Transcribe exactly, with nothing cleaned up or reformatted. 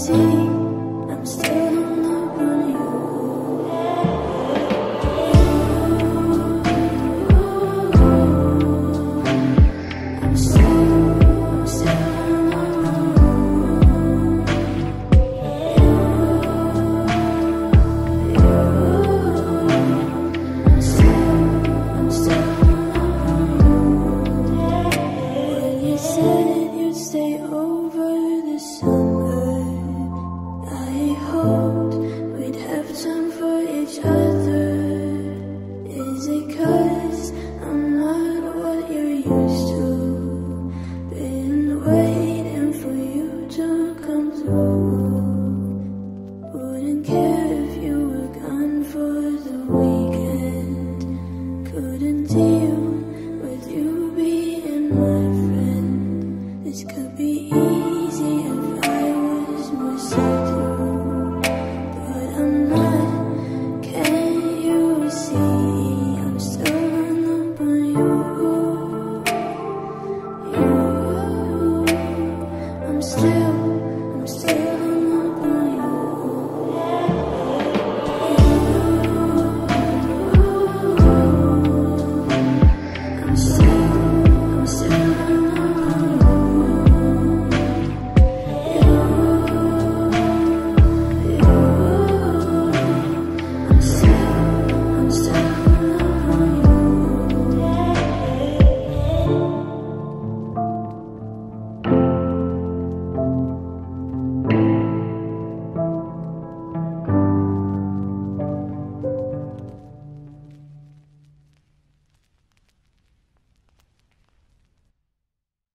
I'm still hung up on you. I'm still, I'm still hung up on you. I'm still, I'm still hung up on you. When you said you'd stay over the summer, I hoped we'd have time for each other. Is it 'cause I'm not what you're used to? Been waiting for you to come through. Wouldn't care if you were gone for the weekend. Couldn't deal with you being my friend. This could be easy if I was more sad.